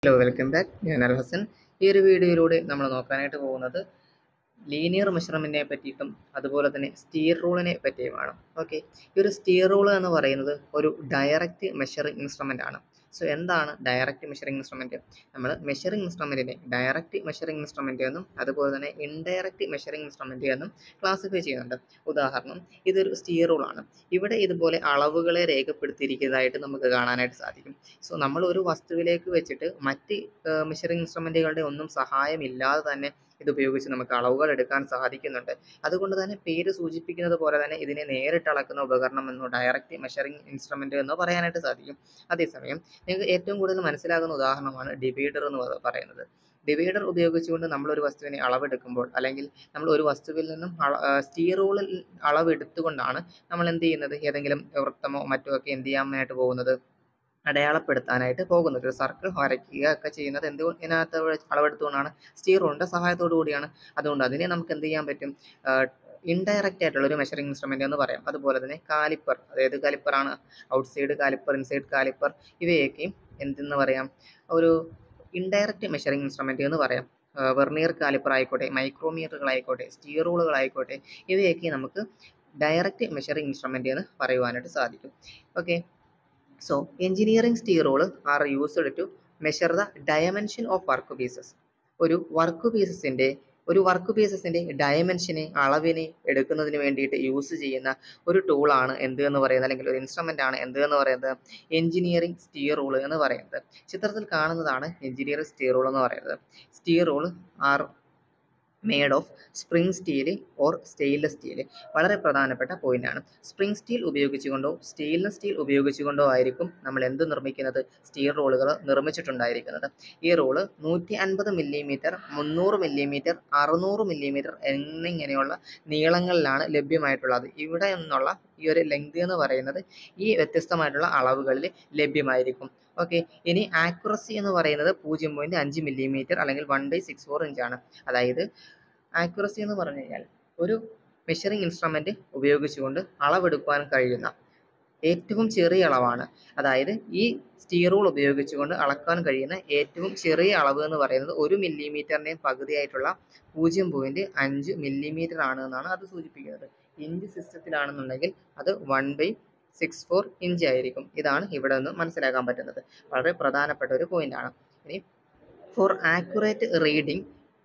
Hello welcome back. ഞാൻ അൽ ഹസൻ. ഈ ഒരു വീഡിയോയിലൂടെ നമ്മൾ നോക്കാനായിട്ട് പോകുന്നത് ലീനിയർ മെഷർമെൻറ്റിനെ പറ്റിയിട്ടും അതുപോലെ തന്നെ സ്റ്റീർ റൂളിനെ പറ്റിയുമാണ്. ഓക്കെ, ഈ ഒരു സ്റ്റീർ റൂൾ എന്ന് പറയുന്നത് ഒരു ഡയറക്റ്റ് മെഷറിംഗ് ഇൻസ്ട്രുമെൻ്റ് ആണ്. സോ എന്താണ് ഡയറക്റ്റ് മെഷറിംഗ് ഇൻസ്ട്രുമെൻറ്റ്? നമ്മൾ മെഷറിംഗ് ഇൻസ്ട്രുമെൻറ്റിനെ ഡയറക്റ്റ് മെഷറിംഗ് ഇൻസ്ട്രുമെൻറ്റ് എന്നും അതുപോലെ തന്നെ ഇൻഡയറക്റ്റ് മെഷറിംഗ് ഇൻസ്ട്രുമെൻറ്റ് എന്നും ക്ലാസിഫൈ ചെയ്യുന്നുണ്ട്. ഉദാഹരണം, ഇതൊരു സ്റ്റീർ റൂളാണ്. ഇവിടെ ഇതുപോലെ അളവുകളെ രേഖപ്പെടുത്തിയിരിക്കുന്നതായിട്ട് നമുക്ക് കാണാനായിട്ട് സാധിക്കും. സോ നമ്മൾ ഒരു വസ്തുവിലേക്ക് വെച്ചിട്ട് മറ്റ് മെഷറിംഗ് ഇൻസ്ട്രുമെൻറ്റുകളുടെ ഒന്നും സഹായമില്ലാതെ തന്നെ ഇത് ഉപയോഗിച്ച് നമുക്ക് അളവുകൾ എടുക്കാൻ സാധിക്കുന്നുണ്ട്. അതുകൊണ്ട് തന്നെ പേര് സൂചിപ്പിക്കുന്നത് പോലെ തന്നെ ഇതിനെ നേരിട്ട് അളക്കുന്ന ഉപകരണം എന്നോ ഡയറക്റ്റ് മെഷറിംഗ് ഇൻസ്ട്രുമെൻറ്റ് എന്നോ പറയാനായിട്ട് സാധിക്കും. അതേസമയം നിങ്ങൾക്ക് ഏറ്റവും കൂടുതൽ മനസ്സിലാകുന്ന ഉദാഹരണമാണ് ഡിവൈഡർ എന്ന് പറയുന്നത്. ഡിവൈഡർ ഉപയോഗിച്ചുകൊണ്ട് നമ്മളൊരു വസ്തുവിനെ അളവെടുക്കുമ്പോൾ അല്ലെങ്കിൽ നമ്മൾ ഒരു വസ്തുവിൽ നിന്നും സ്റ്റീർ റൂളിൽ അളവെടുത്തുകൊണ്ടാണ് നമ്മൾ എന്ത് ചെയ്യുന്നത്, ഏതെങ്കിലും വൃത്തമോ മറ്റോ ഒക്കെ എന്ത് ചെയ്യാനായിട്ട് പോകുന്നത്, അടയാളപ്പെടുത്താനായിട്ട് പോകുന്നത്. ഒരു സർക്കിൾ വരയ്ക്കുക ഒക്കെ ചെയ്യുന്നത് ഇതിനകത്ത് അളവെടുത്തുകൊണ്ടാണ്, സ്റ്റീർ റൂളിൻ്റെ സഹായത്തോടു കൂടിയാണ്. അതുകൊണ്ട് അതിനെ നമുക്ക് എന്ത് ചെയ്യാൻ പറ്റും, ഇൻഡയറക്റ്റ് ആയിട്ടുള്ള ഒരു മെഷറിംഗ് ഇൻസ്ട്രുമെൻ്റ് എന്ന് പറയാം. അതുപോലെ തന്നെ കാലിപ്പർ, അതായത് കാലിപ്പറാണ്, ഔട്ട്സൈഡ് കാലിപ്പർ, ഇൻസൈഡ് കാലിപ്പർ, ഇവയൊക്കെയും എന്തെന്ന് പറയാം, ഒരു ഇൻഡയറക്റ്റ് മെഷറിംഗ് ഇൻസ്ട്രുമെൻ്റ് എന്ന് പറയാം. വെർനിയർ കാലിപ്പർ ആയിക്കോട്ടെ, മൈക്രോമീറ്ററുകളായിക്കോട്ടെ, സ്റ്റീർ റൂളുകളായിക്കോട്ടെ, ഇവയൊക്കെ നമുക്ക് ഡയറക്റ്റ് മെഷറിംഗ് ഇൻസ്ട്രുമെൻ്റ് എന്ന് പറയുവാനായിട്ട് സാധിക്കും. Okay, so engineering steel rule are used to measure the dimension of workpieces. ഒരു വർക്ക് പീസസിൻ്റെ ഡയമെൻഷനെ, അളവിനെ എടുക്കുന്നതിന് വേണ്ടിയിട്ട് യൂസ് ചെയ്യുന്ന ഒരു ടൂളാണ് എന്ത് എന്ന് പറയുന്നത്, അല്ലെങ്കിൽ ഒരു ഇൻസ്ട്രുമെൻ്റ് ആണ് എന്ത് എന്ന് പറയുന്നത്, എഞ്ചിനീയറിംഗ് സ്റ്റീർ റൂൾ എന്ന് പറയുന്നത്. ചിത്രത്തിൽ കാണുന്നതാണ് എഞ്ചിനീയറിംഗ് സ്റ്റീർ റൂൾ എന്ന് പറയുന്നത്. Steel rule are made of spring steel or stainless steel. വളരെ പ്രധാനപ്പെട്ട പോയിന്റാണ്. സ്പ്രിംഗ് സ്റ്റീൽ ഉപയോഗിച്ചുകൊണ്ടോ സ്റ്റെയിൻലെസ് സ്റ്റീൽ ഉപയോഗിച്ചുകൊണ്ടോ ആയിരിക്കും നമ്മൾ എന്ത് നിർമ്മിക്കുന്നത്, സ്റ്റീൽ റോളുകൾ നിർമ്മിച്ചിട്ടുണ്ടായിരിക്കുന്നത്. ഈ റോള് 150 മില്ലിമീറ്റർ, 300 മില്ലിമീറ്റർ, 600 മില്ലിമീറ്റർ എന്നിങ്ങനെയുള്ള നീളങ്ങളിലാണ് ലഭ്യമായിട്ടുള്ളത്. ഇവിടെ നിന്നുള്ള ഈ ഒരു ലെങ്ത് എന്ന് പറയുന്നത് ഈ വ്യത്യസ്തമായിട്ടുള്ള അളവുകളിൽ ലഭ്യമായിരിക്കും. ഓക്കെ, ഇനി ആക്യുറസി എന്ന് പറയുന്നത് 0.5 മില്ലിമീറ്റർ അല്ലെങ്കിൽ 1/64 ഇഞ്ചാണ്. അതായത് ആക്യുറസി എന്ന് പറഞ്ഞു കഴിഞ്ഞാൽ ഒരു മെഷറിംഗ് ഇൻസ്ട്രുമെൻ്റ് ഉപയോഗിച്ചുകൊണ്ട് അളവെടുക്കുവാൻ കഴിയുന്ന ഏറ്റവും ചെറിയ അളവാണ്. അതായത് ഈ സ്റ്റീർ റൂൾ ഉപയോഗിച്ചുകൊണ്ട് അളക്കാൻ കഴിയുന്ന ഏറ്റവും ചെറിയ അളവ് എന്ന് പറയുന്നത് 1 മില്ലിമീറ്ററിൻ്റെയും പകുതിയായിട്ടുള്ള 0.5 മില്ലിമീറ്റർ ആണ് എന്നാണ് അത് സൂചിപ്പിക്കുന്നത്. ഇഞ്ച് സിസ്റ്റത്തിലാണെന്നുണ്ടെങ്കിൽ അത് 1/64 ഇഞ്ച് ആയിരിക്കും. ഇതാണ് ഇവിടെ നിന്ന് മനസ്സിലാക്കാൻ പറ്റുന്നത്. വളരെ പ്രധാനപ്പെട്ട ഒരു പോയിന്റാണ്. ഇനി for accurate reading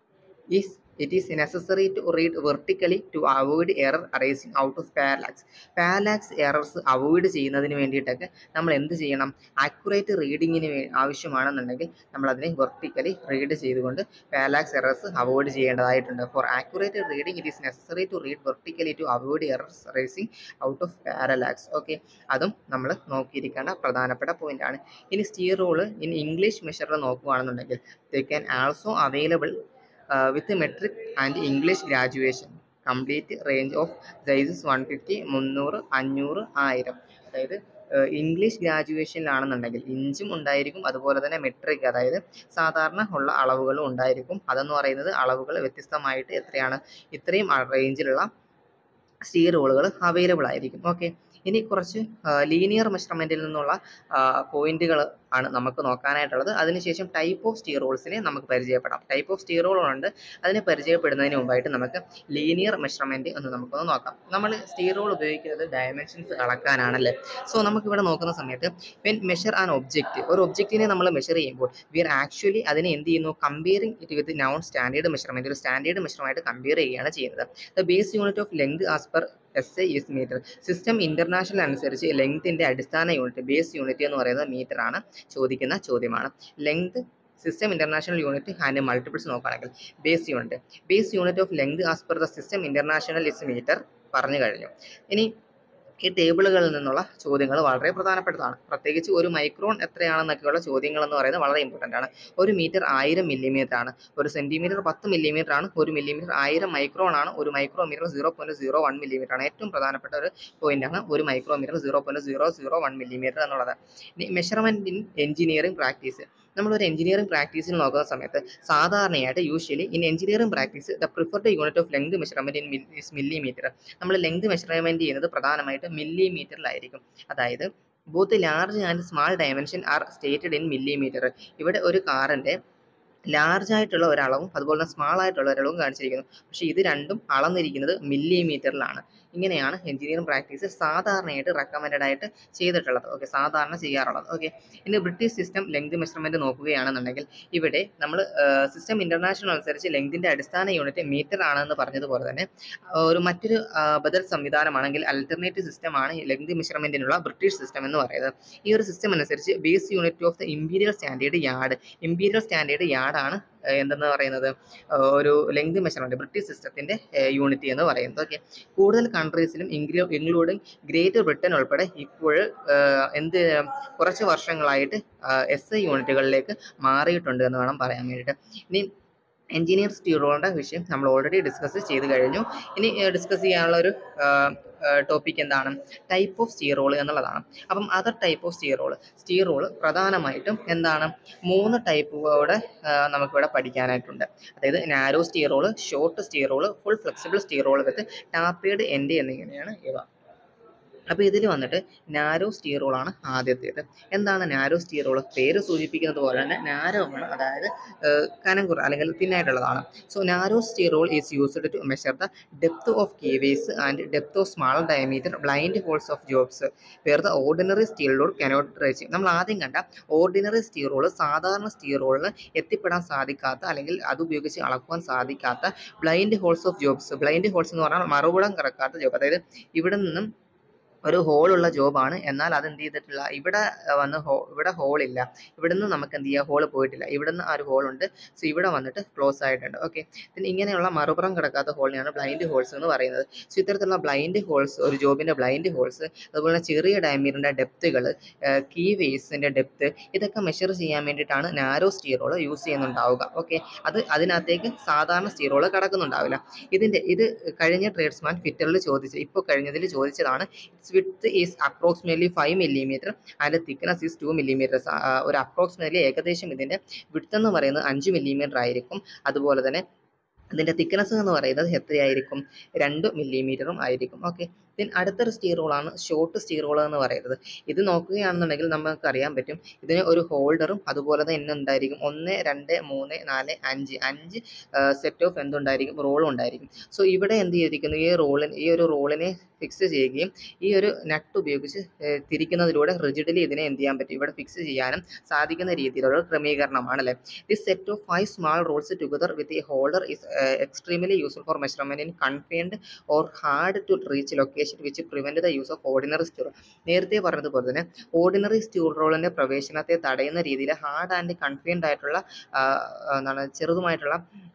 it is necessary to read vertically to avoid error arising out of parallax. Parallax errors avoid ചെയ്യുന്നതിന് വേണ്ടിയിട്ടൊക്കെ നമ്മൾ എന്ത് ചെയ്യണം, ആക്യുറേറ്റ് റീഡിങ്ങിന് ആവശ്യമാണെന്നുണ്ടെങ്കിൽ നമ്മൾ അതിനെ വെർട്ടിക്കലി റീഡ് ചെയ്തുകൊണ്ട് പാരലാക്സ് എറേഴ്സ് അവോയ്ഡ് ചെയ്യേണ്ടതായിട്ടുണ്ട്. For accurate reading it is necessary to read vertically to avoid errors arising out of parallax. Okay, അതും നമ്മൾ നോക്കിയിരിക്കേണ്ട പ്രധാനപ്പെട്ട പോയിന്റ് ആണ്. ഇനി സ്റ്റീർ റൂള് ഇൻ ഇംഗ്ലീഷ് മെഷറിൽ നോക്കുകയാണെന്നുണ്ടെങ്കിൽ they can also available with metric and English graduation. Complete range of sizes 150, 300, 500, 1000. അതായത് English ഗ്രാജുവേഷനിലാണെന്നുണ്ടെങ്കിൽ ഇഞ്ചും ഉണ്ടായിരിക്കും, അതുപോലെ തന്നെ മെട്രിക്, അതായത് സാധാരണ ഉള്ള അളവുകളും ഉണ്ടായിരിക്കും. അതെന്ന് പറയുന്നത് അളവുകൾ വ്യത്യസ്തമായിട്ട് എത്രയാണ്, ഇത്രയും റേഞ്ചിലുള്ള സ്റ്റീർ റൂളുകൾ അവൈലബിൾ ആയിരിക്കും. ഓക്കെ, ഇനി കുറച്ച് ലീനിയർ മെഷർമെൻറ്റിൽ നിന്നുള്ള പോയിന്റുകൾ ആണ് നമുക്ക് നോക്കാനായിട്ടുള്ളത്. അതിനുശേഷം ടൈപ്പ് ഓഫ് സ്റ്റീർ റൂൾസിനെ നമുക്ക് പരിചയപ്പെടാം. ടൈപ്പ് ഓഫ് സ്റ്റീർ റൂളുണ്ട്, അതിനെ പരിചയപ്പെടുന്നതിന് മുമ്പായിട്ട് നമുക്ക് ലീനിയർ മെഷർമെൻറ്റ് എന്ന് നമുക്കൊന്ന് നോക്കാം. നമ്മൾ സ്റ്റീർ റൂൾ ഉപയോഗിക്കുന്നത് ഡയമെൻഷൻസ് അളക്കാനാണല്ലേ. സോ നമുക്കിവിടെ നോക്കുന്ന സമയത്ത് വെൻ മെഷർ ആൻ ഒബ്ജക്റ്റ്, ഒരു ഒബ്ജക്റ്റിനെ നമ്മൾ മെഷർ ചെയ്യുമ്പോൾ വി ആർ ആക്ച്വലി അതിനെ എന്ത് ചെയ്യുന്നു, comparing it with non standard measurement, ഒരു സ്റ്റാൻഡേർഡ് മെഷറുമായിട്ട് കമ്പയർ ചെയ്യുകയാണ് ചെയ്യുന്നത്. The base unit of length as per SI is metre. System international അനുസരിച്ച് ലെങ്ത്തിൻ്റെ അടിസ്ഥാന യൂണിറ്റ്, ബേസ് യൂണിറ്റ് എന്ന് പറയുന്നത് മീറ്റർ ആണ്. ചോദിക്കുന്ന ചോദ്യമാണ്. Length system international unit and multiples നോക്കുകയാണെങ്കിൽ base unit of length as per the system international is metre പറഞ്ഞു കഴിഞ്ഞു. ഇനി ഈ ടേബിളുകളിൽ നിന്നുള്ള ചോദ്യങ്ങൾ വളരെ പ്രധാനപ്പെട്ടതാണ്. പ്രത്യേകിച്ച് ഒരു മൈക്രോൺ എത്രയാണെന്നൊക്കെയുള്ള ചോദ്യങ്ങൾ എന്ന് പറയുന്നത് വളരെ ഇമ്പോർട്ടൻ്റ് ആണ്. ഒരു മീറ്റർ 1000 മില്ലിമീറ്റർ ആണ്, ഒരു സെൻറ്റിമീറ്റർ 10 മില്ലിമീറ്റർ ആണ്, ഒരു മില്ലിമീറ്റർ 1000 മൈക്രോൺ ആണ്, ഒരു മൈക്രോമീറ്റർ 0.01 മില്ലിമീറ്റർ ആണ്. ഏറ്റവും പ്രധാനപ്പെട്ട ഒരു പോയിന്റാണ് ഒരു മൈക്രോമീറ്റർ 0.001 മില്ലിമീറ്റർ എന്നുള്ളത്. ഇനി മെഷർമെൻറ്റ് ഇൻ എഞ്ചിനീയറിംഗ് പ്രാക്ടീസ്, നമ്മളൊരു എഞ്ചിനീയറിംഗ് പ്രാക്ടീസിൽ നോക്കുന്ന സമയത്ത് സാധാരണയായിട്ട് usually in engineering practice the preferred unit of length measurement in millimetre. നമ്മൾ ലെങ്ത് മെഷർമെൻറ്റ് ചെയ്യുന്നത് പ്രധാനമായിട്ട് മില്ലിമീറ്ററിലായിരിക്കും. അതായത് both large and small dimension are stated in millimetre. ഇവിടെ ഒരു കാറിൻ്റെ ലാർജ് ആയിട്ടുള്ള ഒരളവും അതുപോലെ തന്നെ സ്മാൾ ആയിട്ടുള്ള ഒരളവും കാണിച്ചിരിക്കുന്നു. പക്ഷേ ഇത് രണ്ടും അളന്നിരിക്കുന്നത് മില്ലിമീറ്ററിലാണ്. ഇങ്ങനെയാണ് എഞ്ചിനീയറിംഗ് പ്രാക്ടീസ് സാധാരണയായിട്ട് റെക്കമെൻഡഡ് ആയിട്ട് ചെയ്തിട്ടുള്ളത്. ഓക്കെ, സാധാരണ ചെയ്യാറുള്ളത്. ഓക്കെ, ഇനി ബ്രിട്ടീഷ് സിസ്റ്റം ലെങ്ത് മെഷർമെൻറ്റ് നോക്കുകയാണെന്നുണ്ടെങ്കിൽ ഇവിടെ നമ്മൾ സിസ്റ്റം ഇൻ്റർനാഷണൽ അനുസരിച്ച് ലെങ്തിൻ്റെ അടിസ്ഥാന യൂണിറ്റ് മീറ്റർ ആണെന്ന് പറഞ്ഞതുപോലെ തന്നെ മറ്റൊരു ബദൽ സംവിധാനമാണെങ്കിൽ അൾട്ടർനേറ്റീവ് സിസ്റ്റമാണ് ലെങ്ത് മെഷർമെൻറ്റിനുള്ള ബ്രിട്ടീഷ് സിസ്റ്റം എന്ന് പറയുന്നത്. ഈ ഒരു സിസ്റ്റം അനുസരിച്ച് base unit of the imperial standard യാർഡാണ് എന്തെന്ന് പറയുന്നത് ഒരു ലെങ്ത് മെഷർമെൻറ്റ് ബ്രിട്ടീഷ് സിസ്റ്റത്തിൻ്റെ യൂണിറ്റ് എന്ന് പറയുന്നത്. ഓക്കെ, കൂടുതൽ കൺട്രീസിലും ഇൻക്ലൂഡിങ് ഗ്രേറ്റ് ബ്രിട്ടൻ ഉൾപ്പെടെ ഇപ്പോൾ കുറച്ച് വർഷങ്ങളായിട്ട് SI യൂണിറ്റുകളിലേക്ക് മാറിയിട്ടുണ്ട് എന്ന് വേണം പറയാൻ വേണ്ടിയിട്ട്. ഇനി എഞ്ചിനീയർ സ്റ്റീറോളിൻ്റെ വിഷയം നമ്മൾ ഓൾറെഡി ഡിസ്കസ് ചെയ്ത് കഴിഞ്ഞു. ഇനി ഡിസ്കസ് ചെയ്യാനുള്ള ഒരു ടോപ്പിക് എന്താണ്? ടൈപ്പ് ഓഫ് സ്റ്റീറോൾ എന്നുള്ളതാണ്. അപ്പം അതർ ടൈപ്പ് ഓഫ് സ്റ്റീറോൾ പ്രധാനമായിട്ടും എന്താണ് 3 ടൈപ്പുകളോടെ നമുക്കിവിടെ പഠിക്കാനായിട്ടുണ്ട്. അതായത് narrow steel rule, short steel rule, full flexible steel rule with tapered end എന്നിങ്ങനെയാണ് ഇവ. അപ്പോൾ ഇതിൽ വന്നിട്ട് നാരോ സ്റ്റീറോളാണ് ആദ്യത്തേത്. എന്താണ് നാരോ സ്റ്റീറോൾ? പേര് സൂചിപ്പിക്കുന്നത് പോലെ തന്നെ നാരോ ആണ്, അതായത് കനം കുറ അല്ലെങ്കിൽ തിന്നായിട്ടുള്ളതാണ്. So narrow steel rule is used to measure the depth of keyways and depth of small diameter blind holes of jobs where the ordinary steel rod cannot reach. നമ്മൾ ആദ്യം കണ്ട ഓർഡിനറി സ്റ്റീറോൾ സാധാരണ സ്റ്റീറോളിന് എത്തിപ്പെടാൻ സാധിക്കാത്ത അല്ലെങ്കിൽ അതുപയോഗിച്ച് അളക്കുവാൻ സാധിക്കാത്ത blind holes of jobs. Blind holes എന്ന് പറഞ്ഞാൽ മറുപടം കിടക്കാത്ത ജോബ്, അതായത് ഇവിടെ നിന്നും ഒരു ഹോളുള്ള ജോബാണ്, എന്നാൽ അത് എന്ത് ചെയ്തിട്ടില്ല, ഇവിടെ ഹോളില്ല, ഇവിടെ നിന്ന് നമുക്ക് എന്ത് ചെയ്യുക, ഹോൾ പോയിട്ടില്ല, ഇവിടെ നിന്ന് ആ ഒരു ഹോളുണ്ട്, സോ ഇവിടെ വന്നിട്ട് ക്ലോസ് ആയിട്ടുണ്ട്. ഓക്കെ, പിന്നെ ഇങ്ങനെയുള്ള മറുപുറം കിടക്കാത്ത ഹോളിനെയാണ് ബ്ലൈൻഡ് ഹോൾസ് എന്ന് പറയുന്നത്. സോ ഇത്തരത്തിലുള്ള ബ്ലൈൻഡ് ഹോൾസ്, ഒരു ജോബിൻ്റെ ബ്ലൈൻഡ് ഹോൾസ്, അതുപോലെ ചെറിയ ഡയമീറ്ററിൻ്റെ ഡെപ്തുകൾ, കീ വേസിൻ്റെ ഡെപ്ത്, ഇതൊക്കെ മെഷർ ചെയ്യാൻ വേണ്ടിയിട്ടാണ് നാരോ സ്റ്റീറോൾ യൂസ് ചെയ്യുന്നുണ്ടാവുക. ഓക്കെ, അതിനകത്തേക്ക് സാധാരണ സ്റ്റീറോൾ കടക്കുന്നുണ്ടാവില്ല. ഇത് കഴിഞ്ഞ ട്രേഡ്സ്മാൻ ഫിറ്ററിൽ ഇപ്പോൾ കഴിഞ്ഞതിൽ ചോദിച്ചതാണ്. width is approximately 5 mm and thickness is 2 mm. ഒരു അപ്രോക്സിമേറ്റ്ലി ഏകദേശം ഇതിൻ്റെ വിഡ്ത്ത് എന്ന് പറയുന്നത് 5 mm ആയിരിക്കും. അതുപോലെ തന്നെ ഇതിൻ്റെ തിക്നെസ് എന്ന് പറയുന്നത് എത്രയായിരിക്കും? 2 mm ആയിരിക്കും. ഓക്കെ, അടുത്തൊരു സ്റ്റീറോളാണ് ഷോർട്ട് സ്റ്റീറോൾ എന്ന് പറയുന്നത്. ഇത് നോക്കുകയാണെന്നുണ്ടെങ്കിൽ നമുക്ക് അറിയാൻ പറ്റും, ഇതിന് ഒരു ഹോൾഡറും അതുപോലെ തന്നെ ഉണ്ടായിരിക്കും 1, 2, 3, 4, 5 സെറ്റ് ഓഫ് എന്തുണ്ടായിരിക്കും, റോളും ഉണ്ടായിരിക്കും. സോ ഇവിടെ എന്ത് ചെയ്തിരിക്കുന്നു, ഈ ഒരു റോളിനെ ഫിക്സ് ചെയ്യുകയും ഈ ഒരു നട്ട് ഉപയോഗിച്ച് തിരിക്കുന്നതിലൂടെ റിജിഡലി ഇതിനെ എന്ത് ചെയ്യാൻ പറ്റും, ഇവിടെ ഫിക്സ് ചെയ്യാനും സാധിക്കുന്ന രീതിയിലുള്ള ക്രമീകരണമാണ് അല്ലേ. This set of 5 small rules together with a holder is extremely useful for measurement in confined or hard to reach location which prevent the use of ordinary steel roll. നേരത്തെ പറഞ്ഞതുപോലെ തന്നെ ഓർഡിനറി സ്റ്റീൽ റോളിൻ്റെ പ്രവേശനത്തെ തടയുന്ന രീതിയിൽ hard and confined ആയിട്ടുള്ള ചെറുതുമായിട്ടുള്ള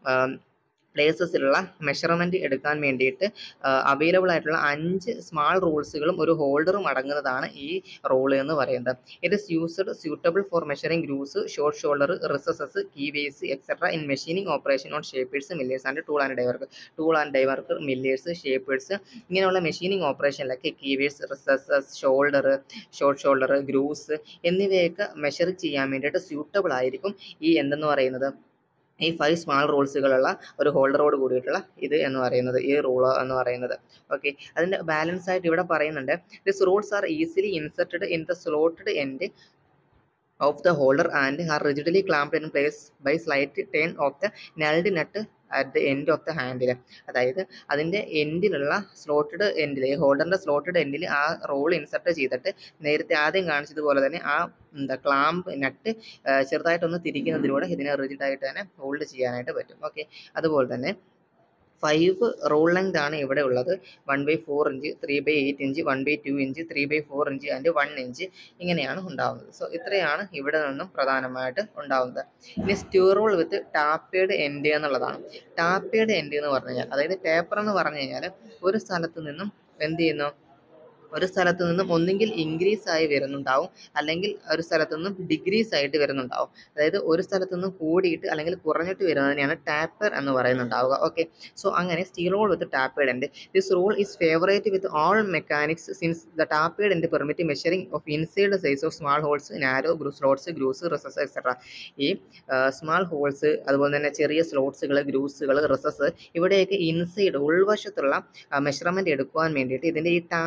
പ്ലേസസിലുള്ള measurement എടുക്കാൻ വേണ്ടിയിട്ട് available ആയിട്ടുള്ള 5 small റോൾസുകളും ഒരു ഹോൾഡറും അടങ്ങുന്നതാണ് ഈ റോൾ എന്ന് പറയുന്നത്. It is used suitable for measuring grooves, short shoulder, recesses, keyways etcetera in machining operation on shapers, millers and tool and die work, millers, shapers ഇങ്ങനെയുള്ള മെഷീനിങ് ഓപ്പറേഷനിലൊക്കെ keyways, recesses, short shoulder, grooves എന്നിവയൊക്കെ measure ചെയ്യാൻ വേണ്ടിയിട്ട് suitable ആയിരിക്കും ഈ എന്തെന്ന് പറയുന്നത്, ഈ 5 സ്മാൾ റോൾസുകളുള്ള ഒരു ഹോൾഡറോട് കൂടിയിട്ടുള്ള ഇത് എന്ന് പറയുന്നത്, ഈ റൂൾ എന്ന് പറയുന്നത്. ഓക്കെ, അതിൻ്റെ ബാലൻസ് ആയിട്ട് ഇവിടെ പറയുന്നുണ്ട്, this rules are easily inserted in the slotted end of the holder and are rigidly clamped in place by slight turn of the nulled nut at the end of the handle. അതായത് അതിൻ്റെ എൻഡിലുള്ള slotted എൻഡിൽ, ഹോൾഡറിൻ്റെ slotted എൻഡിൽ ആ role insert ചെയ്തിട്ട് നേരത്തെ ആദ്യം കാണിച്ചതുപോലെ തന്നെ ആ ക്ലാമ്പ് നട്ട് ചെറുതായിട്ടൊന്ന് തിരിക്കുന്നതിലൂടെ ഇതിനെ റിജിഡായിട്ട് തന്നെ ഹോൾഡ് ചെയ്യാനായിട്ട് പറ്റും. ഓക്കെ, അതുപോലെ തന്നെ 5 റോൾ ലെങ്ത് ആണ് ഇവിടെ ഉള്ളത്. 1/4 inch, 3/8 inch, 1/2 inch, 3/4 inch and 1 inch ഇങ്ങനെയാണ് ഉണ്ടാവുന്നത്. സോ ഇത്രയാണ് ഇവിടെ നിന്നും പ്രധാനമായിട്ട് ഉണ്ടാവുന്നത്. ഇനി സ്റ്റീറോൾ വിത്ത് ടാപ്പേഡ് എൻഡ് എന്നുള്ളതാണ്. ടാപ്പേഡ് എൻഡ് എന്ന് പറഞ്ഞു കഴിഞ്ഞാൽ, അതായത് ടേപ്പർ എന്ന് പറഞ്ഞു കഴിഞ്ഞാൽ ഒരു സ്ഥലത്ത് നിന്നും എന്ത് ചെയ്യുന്നു, ഒരു സ്ഥലത്ത് നിന്നും ഒന്നുകിൽ ഇൻക്രീസ് ആയി വരുന്നുണ്ടാവും, അല്ലെങ്കിൽ ഒരു സ്ഥലത്ത് നിന്നും ഡിക്രീസ് ആയിട്ട് വരുന്നുണ്ടാവും. അതായത് ഒരു സ്ഥലത്ത് നിന്നും കൂടിയിട്ട് അല്ലെങ്കിൽ കുറഞ്ഞിട്ട് വരുന്നതിനെയാണ് ടാപ്പർ എന്ന് പറയുന്നുണ്ടാവുക. ഓക്കെ, സോ അങ്ങനെ steel rule with tapered end. This rule is favourite with all mechanics since the tapered end permit measuring of inside size of small holes, narrow slots, grooves, recess etcetera. ഈ small holes, അതുപോലെ തന്നെ ചെറിയ സ്ലോട്ട്സുകൾ, ഗ്രൂസുകൾ, റിസസ്, ഇവിടെയൊക്കെ inside ഉൾവശത്തുള്ള measurement എടുക്കുവാൻ വേണ്ടിയിട്ട് ഇതിൻ്റെ ഈ tapered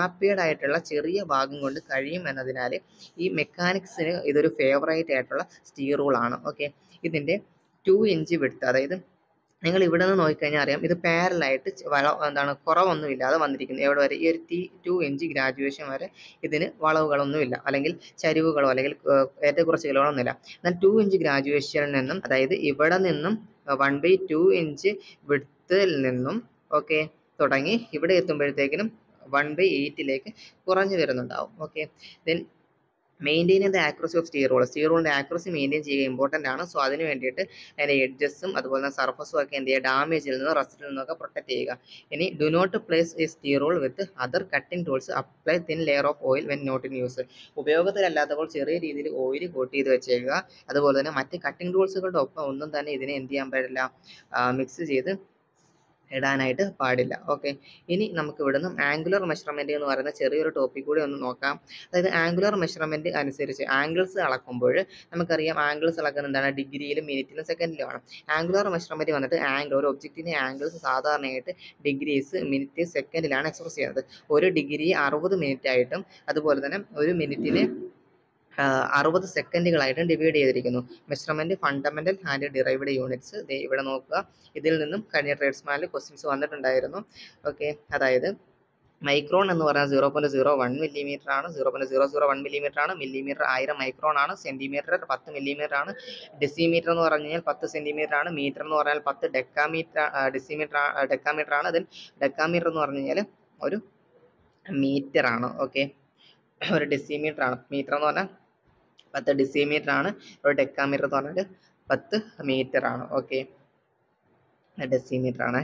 ആയിട്ടുള്ള ചെറിയ ഭാഗം കൊണ്ട് കഴിയും എന്നതിനാൽ ഈ മെക്കാനിക്സിന് ഇതൊരു ഫേവറേറ്റ് ആയിട്ടുള്ള സ്റ്റീർ റൂളാണ്. ഓക്കെ, ഇതിൻ്റെ 2 ഇഞ്ച് വിഡ്ത്ത്, അതായത് നിങ്ങൾ ഇവിടെ നിന്ന് നോക്കിക്കഴിഞ്ഞാൽ അറിയാം ഇത് പാരലായിട്ട് എന്താണ് കുറവൊന്നുമില്ലാതെ വന്നിരിക്കുന്നത്. എവിടെ വരെ? ഈ ഒരു 2 ഇഞ്ച് ഗ്രാജുവേഷൻ വരെ ഇതിന് വളവുകളൊന്നുമില്ല, അല്ലെങ്കിൽ ചരിവുകളോ അല്ലെങ്കിൽ ഏറ്റക്കുറച്ചിലുകളോ ഒന്നുമില്ല. എന്നാൽ 2 ഇഞ്ച് ഗ്രാജുവേഷനിൽ നിന്നും, അതായത് ഇവിടെ നിന്നും 1/2 ഇഞ്ച് വിഡ്ത്തിൽ നിന്നും ഓക്കെ തുടങ്ങി ഇവിടെ എത്തുമ്പോഴത്തേക്കിനും 1/8 കുറഞ്ഞു വരുന്നുണ്ടാവും. Okay, then maintain the accuracy of steel rule. Steel റൂളിൻ്റെ ആക്യുറസി മെയിൻറ്റെയിൻ ചെയ്യുക ഇമ്പോർട്ടൻ്റ് ആണ്. സോ അതിന് വേണ്ടിയിട്ട് അതിൻ്റെ എഡ്ജസും അതുപോലെ തന്നെ സർഫസും ഒക്കെ എന്ത് ചെയ്യുക, ഡാമേജിൽ നിന്നോ റസ്റ്റിൽ നിന്നൊക്കെ പ്രൊട്ടക്ട് ചെയ്യുക. ഇനി do not place a steel rule with other cutting tools, apply thin layer of oil when not in use. ഉപയോഗത്തിലല്ലാത്തപ്പോൾ ചെറിയ രീതിയിൽ ഓയിൽ കോട്ട് ചെയ്ത് വെച്ചേക്കുക. അതുപോലെ തന്നെ മറ്റ് കട്ടിംഗ് ടൂൾസുകളുടെ ഒപ്പം ഒന്നും തന്നെ ഇതിനെ എന്ത് ചെയ്യാൻ പാടില്ല, മിക്സ് ചെയ്ത് ഇടാനായിട്ട് പാടില്ല. ഓക്കെ, ഇനി നമുക്ക് ഇവിടുന്ന് ആംഗുലർ മെഷർമെൻറ്റ് എന്ന് പറയുന്ന ചെറിയൊരു ടോപ്പിക് കൂടി ഒന്ന് നോക്കാം. അതായത് ആംഗുലർ മെഷർമെൻറ്റ് അനുസരിച്ച് ആംഗിൾസ് അളക്കുമ്പോൾ നമുക്കറിയാം ആംഗിൾസ് അളക്കുന്നത് എന്താണ്, ഡിഗ്രിയിലും മിനിറ്റിലും സെക്കൻഡിലുമാണ്. ആംഗുലർ മെഷർമെൻറ്റ് വന്നിട്ട് ആംഗിൾ, ഒരു ഒബ്ജക്റ്റിൻ്റെ ആംഗിൾസ് സാധാരണയായിട്ട് ഡിഗ്രീസ്, മിനിറ്റ്, സെക്കൻഡിലാണ് എക്സ്പ്രസ് ചെയ്യുന്നത്. ഒരു ഡിഗ്രി 60 മിനിറ്റ് ആയിട്ടും അതുപോലെ തന്നെ ഒരു മിനിറ്റിന് 60 സെക്കൻഡുകളായിട്ടും ഡിവൈഡ് ചെയ്തിരിക്കുന്നു. Measurement fundamental and derived units ഇവിടെ നോക്കുക. ഇതിൽ നിന്നും കഴിഞ്ഞ ട്രേഡ്സ്മാനിൽ ക്വസ്റ്റ്യൻസ് വന്നിട്ടുണ്ടായിരുന്നു. ഓക്കെ, അതായത് മൈക്രോൺ എന്ന് പറഞ്ഞാൽ 0.01 മില്ലിമീറ്റർ ആണ്, 0.001 മില്ലിമീറ്റർ ആണ്. മില്ലിമീറ്റർ 1000 മൈക്രോൺ ആണ്. സെൻറ്റിമീറ്റർ 10 മില്ലിമീറ്റർ ആണ്. ഡെസിമീറ്റർ എന്ന് പറഞ്ഞു കഴിഞ്ഞാൽ 10 സെൻറ്റിമീറ്റർ ആണ്. മീറ്റർ എന്ന് പറഞ്ഞാൽ 10 ഡെക്കാമീറ്റർ ആണ്. ദെൻ ഡെക്കാമീറ്റർ എന്ന് പറഞ്ഞു കഴിഞ്ഞാൽ ഒരു മീറ്റർ ആണ്. ഓക്കെ, ഒരു ഡെസിമീറ്റർ ആണ്. മീറ്റർ എന്ന് പറഞ്ഞാൽ 10 ഡെസിമീറ്റർ ആണ്. ഒരു ഡെക്കാമീറ്റർ എന്ന് പറഞ്ഞാൽ 10 മീറ്റർ ആണ്. ഓക്കെ, ഡെസിമീറ്റർ ആണ്.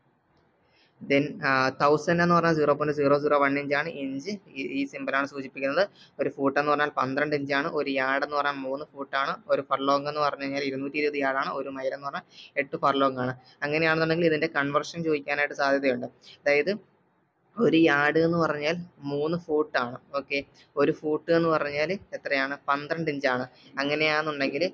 ദെൻ 1000 എന്ന് പറഞ്ഞാൽ 0.001 ഇഞ്ചാണ്. ഇഞ്ച് ഈ സിമ്പിളാണ് സൂചിപ്പിക്കുന്നത്. ഒരു ഫൂട്ട് എന്ന് പറഞ്ഞാൽ 12 ഇഞ്ചാണ്. ഒരു യാർഡ് എന്ന് പറഞ്ഞാൽ 3 ഫൂട്ടാണ്. ഒരു ഫർലോങ് എന്ന് പറഞ്ഞു കഴിഞ്ഞാൽ 220 യാർഡാണ്. ഒരു മൈൽ എന്ന് പറഞ്ഞാൽ 8 ഫർലോങ് ആണ്. അങ്ങനെയാണെന്നുണ്ടെങ്കിൽ ഇതിൻ്റെ കൺവെർഷൻ ചോദിക്കാനായിട്ട് സാധ്യതയുണ്ട്. അതായത് ഒരു യാർഡ് എന്ന് പറഞ്ഞാൽ 3 ഫൂട്ടാണ്. ഓക്കെ, ഒരു ഫൂട്ട് എന്ന് പറഞ്ഞാൽ എത്രയാണ്, 12 ഇഞ്ചാണ്. അങ്ങനെയാണെന്നുണ്ടെങ്കിൽ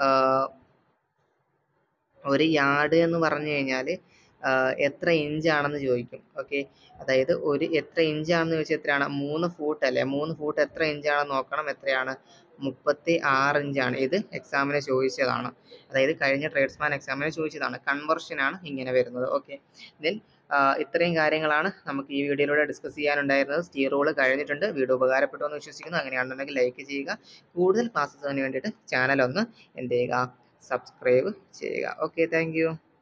ഒരു യാർഡ് എന്ന് പറഞ്ഞു കഴിഞ്ഞാൽ എത്ര ഇഞ്ചാണെന്ന് ചോദിക്കും. ഓക്കെ, അതായത് എത്ര ഇഞ്ചാണെന്ന് ചോദിച്ചാൽ എത്രയാണ്, 3 ഫൂട്ട് അല്ലേ. 3 ഫൂട്ട് എത്ര ഇഞ്ചാണെന്ന് നോക്കണം. എത്രയാണ്, 36 ഇഞ്ചാണ്. ഇത് എക്സാമിന് ചോദിച്ചതാണ്, അതായത് കഴിഞ്ഞ ട്രേഡ്സ്മാൻ എക്സാമിന് ചോദിച്ചതാണ്. കൺവെർഷനാണ് ഇങ്ങനെ വരുന്നത്. ഓക്കെ, ദെൻ ഇത്രയും കാര്യങ്ങളാണ് നമുക്ക് ഈ വീഡിയോയിലൂടെ ഡിസ്കസ് ചെയ്യാനുണ്ടായിരുന്നത്. സ്റ്റീർ റൂൾ കഴിഞ്ഞിട്ടുണ്ട്. വീഡിയോ ഉപകാരപ്പെട്ടു എന്ന് വിശ്വസിക്കുന്നു. അങ്ങനെയാണെന്നുണ്ടെങ്കിൽ ലൈക്ക് ചെയ്യുക. കൂടുതൽ ക്ലാസ്സസിന് വേണ്ടിയിട്ട് ചാനൽ ഒന്ന് എന്ത് ചെയ്യുക, സബ്സ്ക്രൈബ് ചെയ്യുക. Okay, thank U.